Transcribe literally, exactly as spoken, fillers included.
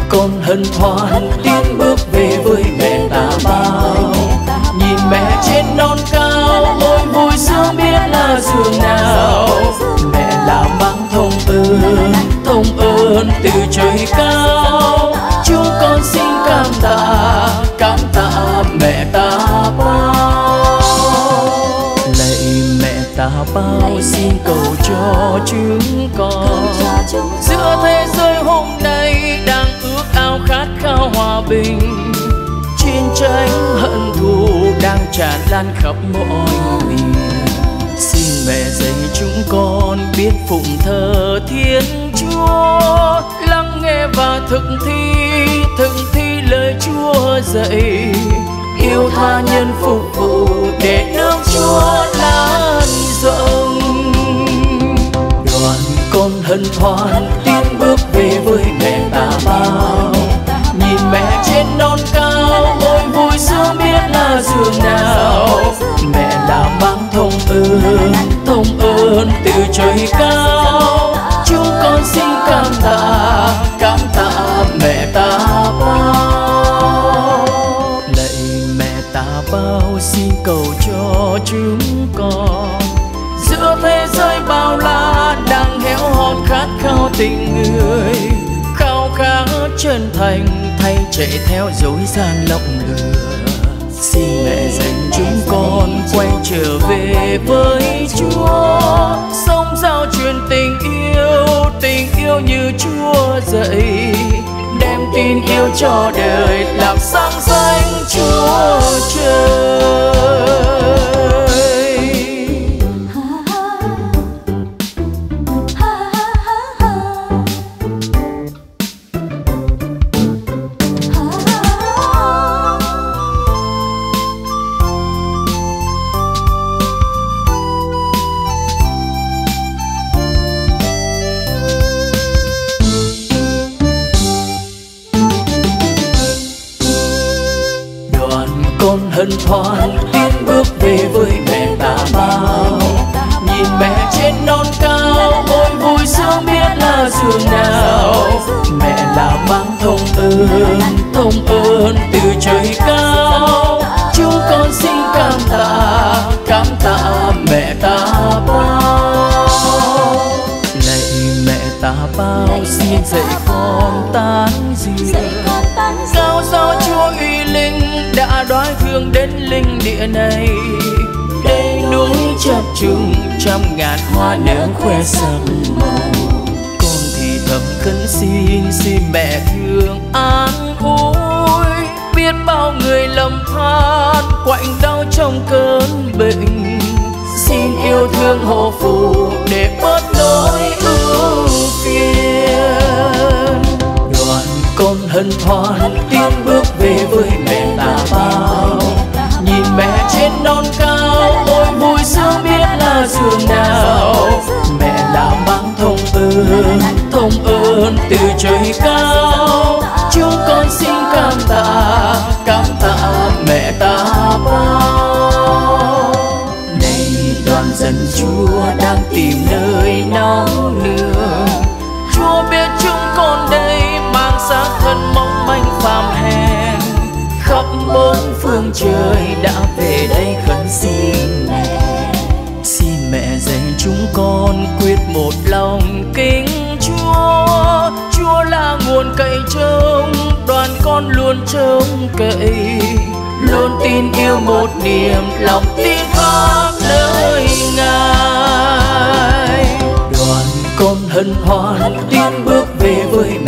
con hân hoan tiến bước về với mẹ ta bao. Nhìn mẹ trên non cao, ôi vui sướng biết là giường nào. Mẹ là mang thông ơn, thông ơn từ trời cao. Chúng con xin cảm tạ, cảm tạ mẹ ta bao. Lạy mẹ ta bao, xin cầu cho chúng con. Giữa thế giới hôm nay đang ước ao khát khao hòa bình, chiến tranh hận thù đang tràn lan khắp mọi miền. Xin mẹ dạy chúng con biết phụng thờ Thiên Chúa, lắng nghe và thực thi, thực thi lời Chúa dạy. Yêu tha nhân phục vụ để nước Chúa lan rộng. Đoàn con hân hoan tiến bước về với mẹ ta bao. Nhìn mẹ trên non cao, ôi vui sướng biết là giường nào. Mẹ là mang thông ơn, thông ơn từ trời cao. Chúng con xin cảm tạ, cảm tạ mẹ ta bao. Lạy mẹ ta bao, xin cầu cho chúng con. Giữa thế giới bao la đang héo hon khát khao tình người, khao khát chân thành thay chạy theo dối gian lộng lừa. Xin mẹ dành chúng con quay trở về với Chúa, sống giao truyền tình yêu, tình yêu như Chúa dạy. Đem tin yêu cho đời làm sáng danh Chúa trời. Con hân hoan tiến bước về với mẹ ta bao. Nhìn mẹ trên non cao, ôi vui sướng biết là giường nào. Mẹ là mang thông ơn, thông ơn từ trời cao. Chúng con xin cảm tạ, cảm tạ mẹ ta bao. Lạy mẹ ta bao, xin dạy con tán dương. Cao sao Chúa uy linh đã đoái thương đến linh địa này. Đây núi chập trùng trăm ngàn hoa nở khoe sắc màu. Con thì thầm khấn xin, xin mẹ thương an ủi. Biết bao người lầm than quạnh đau trong cơn bệnh. Xin yêu thương hộ phù để bớt nỗi ưu phiền. Đoàn con hân hoan tiến bước về với mẹ ta bao. Nhìn mẹ trên non cao, ôi vui sướng biết là giường nào. Mẹ là mang thông ơn, thông ơn từ trời cao. Chúng con xin cảm tạ, cảm tạ mẹ ta bao. Này đoàn dân Chúa đang tìm nơi nóng nương. Chúa biết chúng con đây mang xác thân mong manh phàm hèn. Khắp bốn phương trời đã về đây khấn xin mẹ. Xin mẹ dạy chúng con quyết một lòng kính Chúa. Chúa là nguồn cậy trông, đoàn con luôn trông cậy. Luôn tin yêu một niềm, lòng tin khác nơi Ngài. Đoàn con hân hoan tiến bước về với